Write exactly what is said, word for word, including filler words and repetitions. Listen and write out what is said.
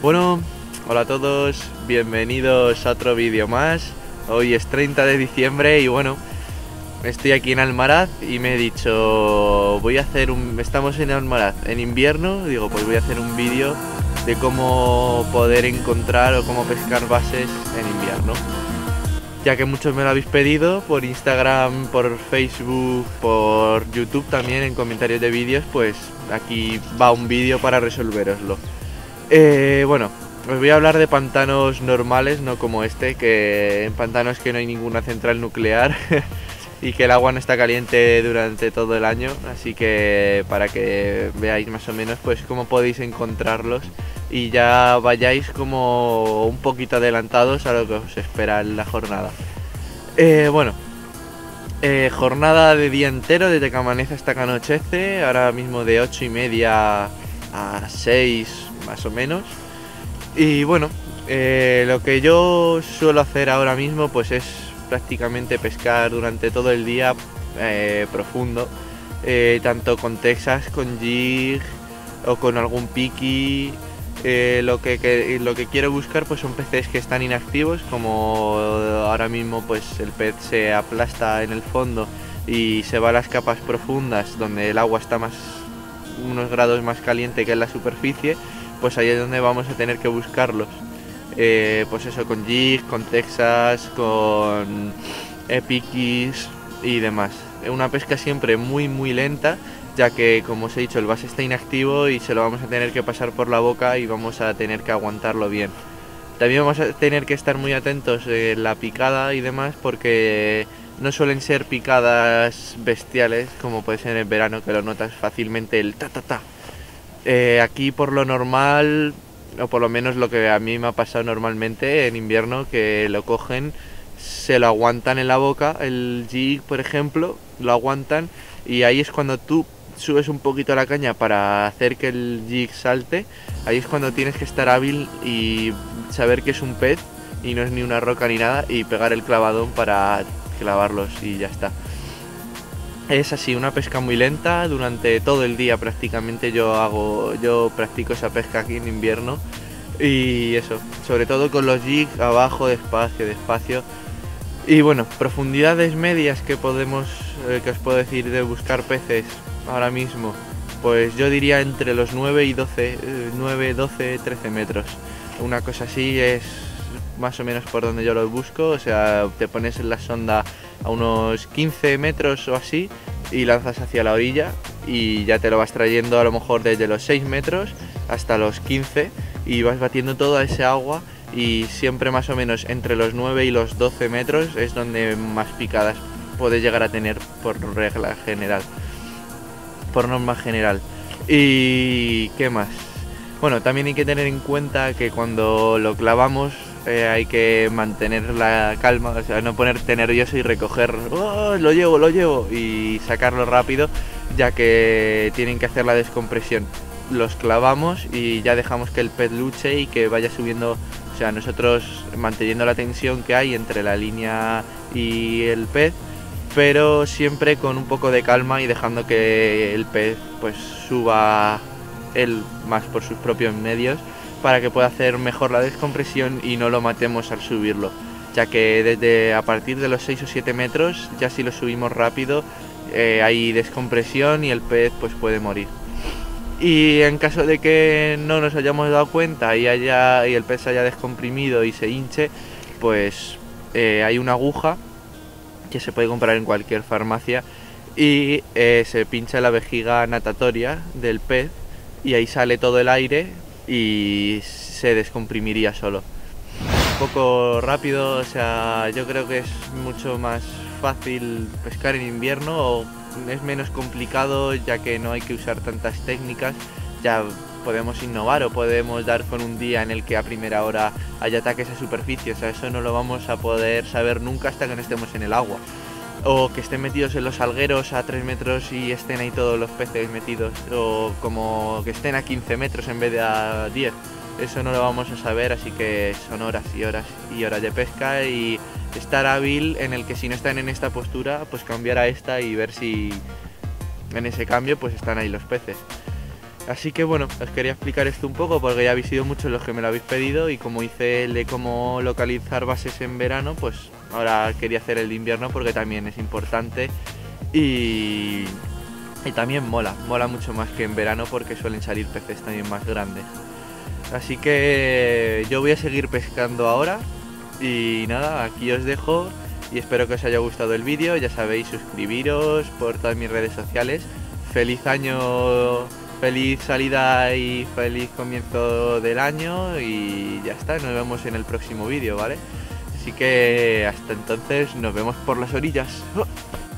Bueno, hola a todos, bienvenidos a otro vídeo más. Hoy es treinta de diciembre y bueno, estoy aquí en Almaraz y me he dicho, voy a hacer un... Estamos en Almaraz en invierno, digo, pues voy a hacer un vídeo de cómo poder encontrar o cómo pescar bases en invierno. Ya que muchos me lo habéis pedido por Instagram, por Facebook, por YouTube también en comentarios de vídeos, pues aquí va un vídeo para resolveroslo. Eh, bueno, os voy a hablar de pantanos normales, no como este, que en pantanos que no hay ninguna central nuclear y que el agua no está caliente durante todo el año, así que para que veáis más o menos pues cómo podéis encontrarlos y ya vayáis como un poquito adelantados a lo que os espera en la jornada. Eh, bueno, eh, jornada de día entero desde que amanece hasta que anochece, ahora mismo de ocho y media a seis más o menos. Y bueno, eh, lo que yo suelo hacer ahora mismo pues es prácticamente pescar durante todo el día eh, profundo, eh, tanto con Texas, con jig o con algún piqui. Eh, lo, que, que, lo que quiero buscar pues son peces que están inactivos, como ahora mismo pues el pez se aplasta en el fondo y se va a las capas profundas donde el agua está más unos grados más caliente que en la superficie, pues ahí es donde vamos a tener que buscarlos. Eh, pues eso, con jig, con Texas, con piquis y demás. Una pesca siempre muy muy lenta, ya que como os he dicho el base está inactivo y se lo vamos a tener que pasar por la boca y vamos a tener que aguantarlo bien. También vamos a tener que estar muy atentos en la picada y demás, porque no suelen ser picadas bestiales como puede ser en el verano, que lo notas fácilmente el ta ta ta. Eh, aquí por lo normal, o por lo menos lo que a mí me ha pasado normalmente en invierno, que lo cogen, se lo aguantan en la boca, el jig por ejemplo, lo aguantan y ahí es cuando tú subes un poquito la caña para hacer que el jig salte. Ahí es cuando tienes que estar hábil y saber que es un pez y no es ni una roca ni nada, y pegar el clavadón para clavarlos y ya está. Es así, una pesca muy lenta durante todo el día prácticamente. Yo hago, yo practico esa pesca aquí en invierno y eso, sobre todo con los jigs abajo, despacio, despacio. Y bueno, profundidades medias que podemos, eh, que os puedo decir de buscar peces ahora mismo, pues yo diría entre los nueve y doce, nueve, doce, trece metros. Una cosa así es más o menos por donde yo los busco. O sea, te pones en la sonda a unos quince metros o así y lanzas hacia la orilla y ya te lo vas trayendo a lo mejor desde los seis metros hasta los quince y vas batiendo toda ese agua, y siempre más o menos entre los nueve y los doce metros es donde más picadas puedes llegar a tener por regla general, por norma general. ¿Y qué más? Bueno, también hay que tener en cuenta que cuando lo clavamos eh, hay que mantener la calma, o sea, no ponerte nervioso y recoger, oh, lo llevo, lo llevo, y sacarlo rápido, ya que tienen que hacer la descompresión. Los clavamos y ya dejamos que el pez luche y que vaya subiendo, o sea, nosotros manteniendo la tensión que hay entre la línea y el pez, pero siempre con un poco de calma y dejando que el pez pues suba él más por sus propios medios, para que pueda hacer mejor la descompresión y no lo matemos al subirlo, ya que desde a partir de los seis o siete metros ya si lo subimos rápido eh, hay descompresión y el pez pues puede morir. Y en caso de que no nos hayamos dado cuenta y, haya, y el pez se haya descomprimido y se hinche, pues eh, hay una aguja que se puede comprar en cualquier farmacia y eh, se pincha la vejiga natatoria del pez y ahí sale todo el aire y se descomprimiría solo. Un poco rápido, o sea, yo creo que es mucho más fácil pescar en invierno, o es menos complicado ya que no hay que usar tantas técnicas. Ya podemos innovar o podemos dar con un día en el que a primera hora haya ataques a superficie, o sea, eso no lo vamos a poder saber nunca hasta que no estemos en el agua. O que estén metidos en los salgueros a tres metros y estén ahí todos los peces metidos, o como que estén a quince metros en vez de a diez. Eso no lo vamos a saber, así que son horas y horas y horas de pesca y estar hábil en el que si no están en esta postura, pues cambiar a esta y ver si en ese cambio pues están ahí los peces. Así que bueno, os quería explicar esto un poco porque ya habéis sido muchos los que me lo habéis pedido y como hice el de cómo localizar bases en verano, pues ahora quería hacer el de invierno porque también es importante y, y también mola, mola mucho más que en verano porque suelen salir peces también más grandes. Así que yo voy a seguir pescando ahora y nada, aquí os dejo y espero que os haya gustado el vídeo, ya sabéis, suscribiros por todas mis redes sociales. Feliz año, feliz salida y feliz comienzo del año y ya está, nos vemos en el próximo vídeo, ¿vale? Así que hasta entonces nos vemos por las orillas. ¡Oh!